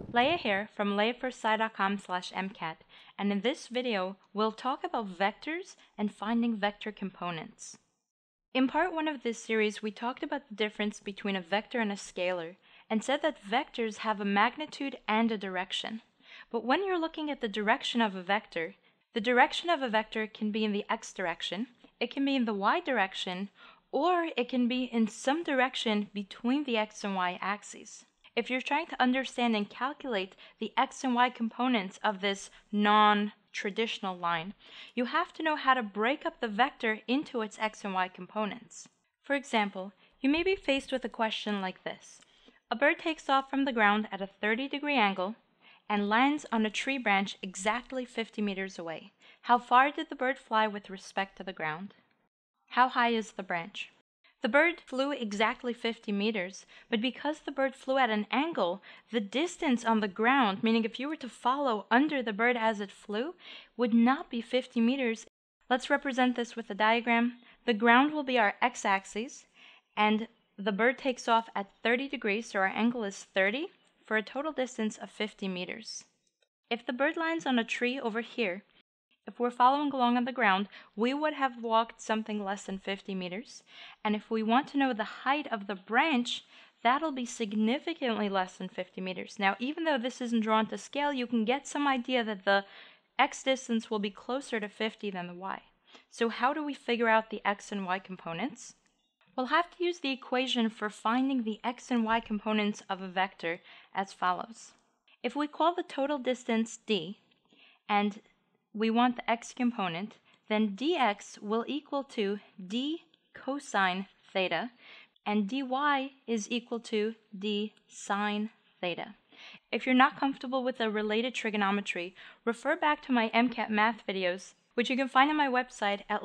Leah here from leahfisch.com/MCAT, and in this video we'll talk about vectors and finding vector components. In part 1 of this series we talked about the difference between a vector and a scalar and said that vectors have a magnitude and a direction. But when you're looking at the direction of a vector, the direction of a vector can be in the x direction, it can be in the y direction, or it can be in some direction between the x and y axes. If you're trying to understand and calculate the x and y components of this non-traditional line, you have to know how to break up the vector into its x and y components. For example, you may be faced with a question like this. A bird takes off from the ground at a 30-degree angle and lands on a tree branch exactly 50 meters away. How far did the bird fly with respect to the ground? How high is the branch? The bird flew exactly 50 meters, but because the bird flew at an angle, the distance on the ground, meaning if you were to follow under the bird as it flew, would not be 50 meters. Let's represent this with a diagram. The ground will be our x-axis, and the bird takes off at 30 degrees, so our angle is 30, for a total distance of 50 meters. If the bird lands on a tree over here, if we're following along on the ground, we would have walked something less than 50 meters. And if we want to know the height of the branch, that'll be significantly less than 50 meters. Now, even though this isn't drawn to scale, you can get some idea that the x distance will be closer to 50 than the y. So how do we figure out the x and y components? We'll have to use the equation for finding the x and y components of a vector as follows. If we call the total distance d, and we want the x component, then dx will equal to d cosine theta, and dy is equal to d sine theta. If you're not comfortable with the related trigonometry, refer back to my MCAT math videos, which you can find on my website at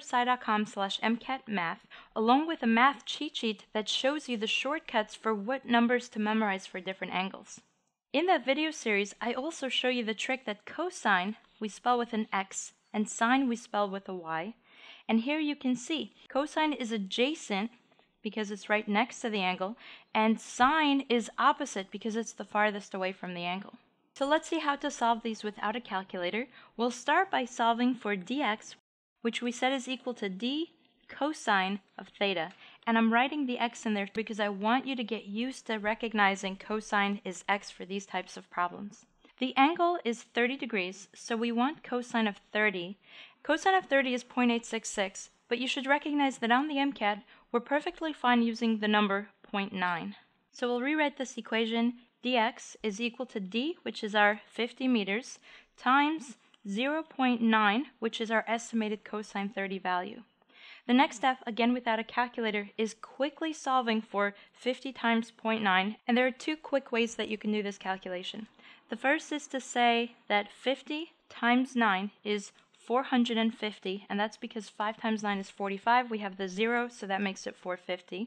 leahfisch.com/MCATmath, along with a math cheat sheet that shows you the shortcuts for what numbers to memorize for different angles. In that video series, I also show you the trick that cosine we spell with an x and sine we spell with a y. And here you can see cosine is adjacent because it's right next to the angle, and sine is opposite because it's the farthest away from the angle. So let's see how to solve these without a calculator. We'll start by solving for dx, which we said is equal to d cosine of theta. And I'm writing the x in there because I want you to get used to recognizing cosine is x for these types of problems. The angle is 30 degrees, so we want cosine of 30. Cosine of 30 is 0.866, but you should recognize that on the MCAT, we're perfectly fine using the number 0.9. So we'll rewrite this equation. Dx is equal to d, which is our 50 meters, times 0.9, which is our estimated cosine 30 value. The next step, again without a calculator, is quickly solving for 50 times 0.9, and there are two quick ways that you can do this calculation. The first is to say that 50 times 9 is 450, and that's because 5 times 9 is 45. We have the 0, so that makes it 450.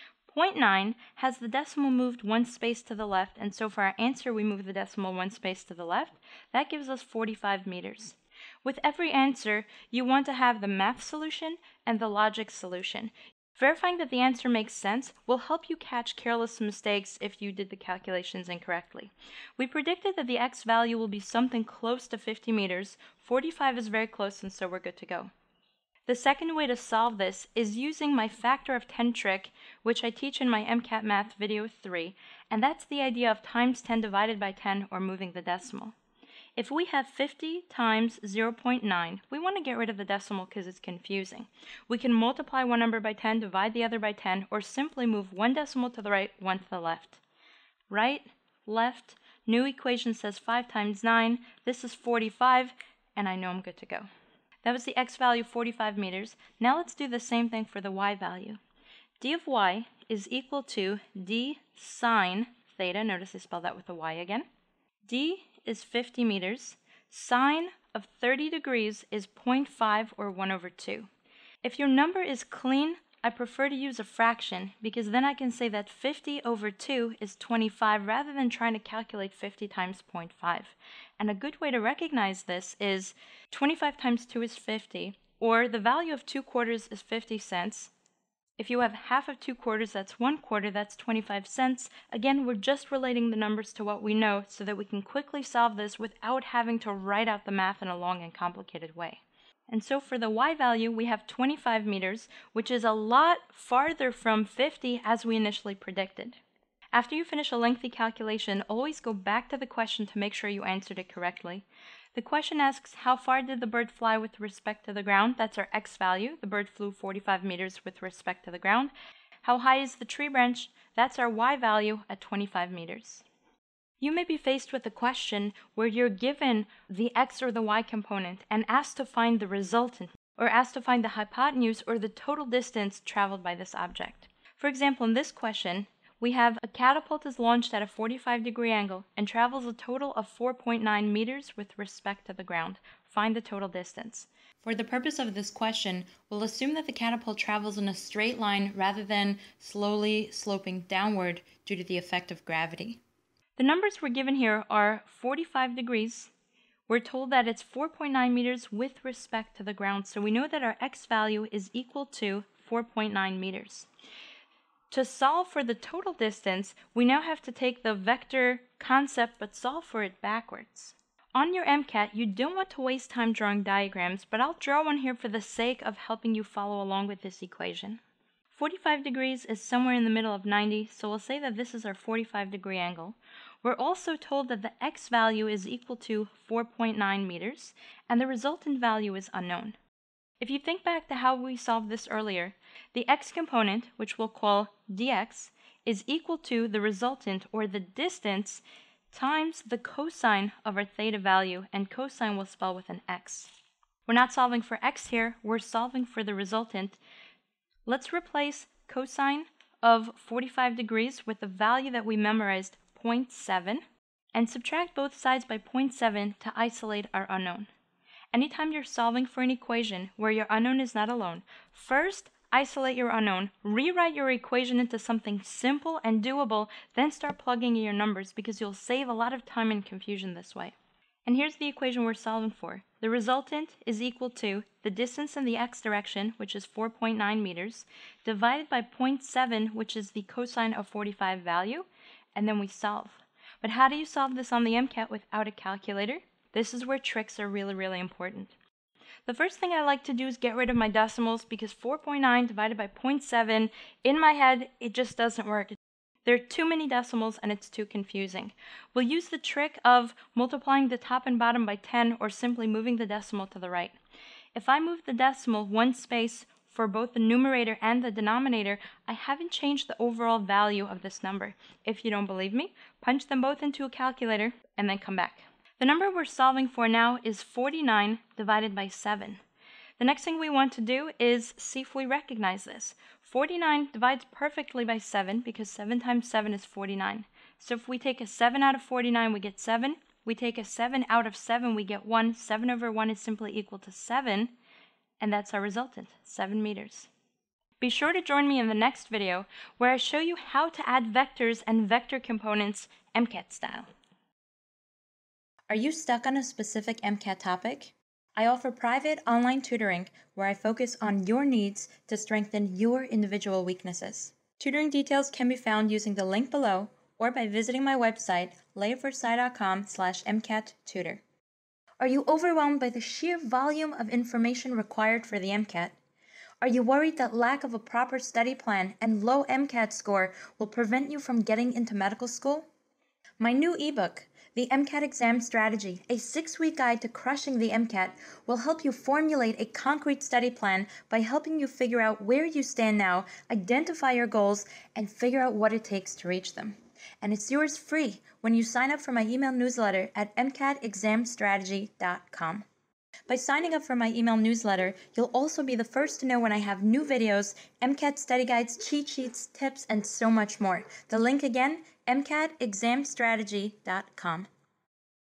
0.9 has the decimal moved one space to the left, and so for our answer we move the decimal one space to the left. That gives us 45 meters. With every answer, you want to have the math solution and the logic solution. Verifying that the answer makes sense will help you catch careless mistakes if you did the calculations incorrectly. We predicted that the x value will be something close to 50 meters. 45 is very close, and so we're good to go. The second way to solve this is using my factor of 10 trick, which I teach in my MCAT Math video 3, and that's the idea of times 10 divided by 10 or moving the decimal. If we have 50 times 0.9, we want to get rid of the decimal because it's confusing. We can multiply one number by 10, divide the other by 10, or simply move one decimal to the right, one to the left. Right, left, new equation says 5 times 9, this is 45, and I know I'm good to go. That was the x value, 45 meters. Now let's do the same thing for the y value. D of y is equal to d sine theta. Notice I spelled that with a y again. D is 50 meters. Sine of 30 degrees is 0.5 or 1 over 2. If your number is clean, I prefer to use a fraction because then I can say that 50 over 2 is 25 rather than trying to calculate 50 times 0.5. And a good way to recognize this is 25 times 2 is 50, or the value of 2 quarters is 50 cents. If you have half of 2/4, that's 1/4, that's 25 cents. Again, we're just relating the numbers to what we know so that we can quickly solve this without having to write out the math in a long and complicated way. And so for the y value, we have 25 meters, which is a lot farther from 50 as we initially predicted. After you finish a lengthy calculation, always go back to the question to make sure you answered it correctly. The question asks, how far did the bird fly with respect to the ground? That's our x value. The bird flew 45 meters with respect to the ground. How high is the tree branch? That's our y value at 25 meters. You may be faced with a question where you're given the x or the y component and asked to find the resultant, or asked to find the hypotenuse or the total distance traveled by this object. For example, in this question, we have a catapult is launched at a 45-degree angle and travels a total of 4.9 meters with respect to the ground. Find the total distance. For the purpose of this question, we'll assume that the catapult travels in a straight line rather than slowly sloping downward due to the effect of gravity. The numbers we're given here are 45 degrees. We're told that it's 4.9 meters with respect to the ground, so we know that our x value is equal to 4.9 meters. To solve for the total distance, we now have to take the vector concept but solve for it backwards. On your MCAT, you don't want to waste time drawing diagrams, but I'll draw one here for the sake of helping you follow along with this equation. 45 degrees is somewhere in the middle of 90, so we'll say that this is our 45-degree angle. We're also told that the x value is equal to 4.9 meters, and the resultant value is unknown. If you think back to how we solved this earlier, the x component, which we'll call dx, is equal to the resultant, or the distance, times the cosine of our theta value, and cosine we'll spell with an x. We're not solving for x here, we're solving for the resultant. Let's replace cosine of 45 degrees with the value that we memorized, 0.7, and subtract both sides by 0.7 to isolate our unknown. Anytime you're solving for an equation where your unknown is not alone, first isolate your unknown, rewrite your equation into something simple and doable, then start plugging in your numbers because you'll save a lot of time and confusion this way. And here's the equation we're solving for. The resultant is equal to the distance in the x direction, which is 4.9 meters, divided by 0.7, which is the cosine of 45 value, and then we solve. But how do you solve this on the MCAT without a calculator? This is where tricks are really important. The first thing I like to do is get rid of my decimals because 4.9 divided by 0.7, in my head, it just doesn't work. There are too many decimals and it's too confusing. We'll use the trick of multiplying the top and bottom by 10 or simply moving the decimal to the right. If I move the decimal one space for both the numerator and the denominator, I haven't changed the overall value of this number. If you don't believe me, punch them both into a calculator and then come back. The number we're solving for now is 49 divided by 7. The next thing we want to do is see if we recognize this. 49 divides perfectly by 7 because 7 times 7 is 49. So if we take a 7 out of 49, we get 7. We take a 7 out of 7, we get 1. 7 over 1 is simply equal to 7, and that's our resultant, 7 meters. Be sure to join me in the next video where I show you how to add vectors and vector components MCAT style. Are you stuck on a specific MCAT topic? I offer private online tutoring where I focus on your needs to strengthen your individual weaknesses. Tutoring details can be found using the link below or by visiting my website, leahfisch.com/MCAT-tutor. Are you overwhelmed by the sheer volume of information required for the MCAT? Are you worried that lack of a proper study plan and low MCAT score will prevent you from getting into medical school? My new ebook, The MCAT Exam Strategy, a 6-week guide to crushing the MCAT, will help you formulate a concrete study plan by helping you figure out where you stand now, identify your goals, and figure out what it takes to reach them. And it's yours free when you sign up for my email newsletter at MCATexamstrategy.com. By signing up for my email newsletter, you'll also be the first to know when I have new videos, MCAT study guides, cheat sheets, tips, and so much more. The link again, MCATexamstrategy.com.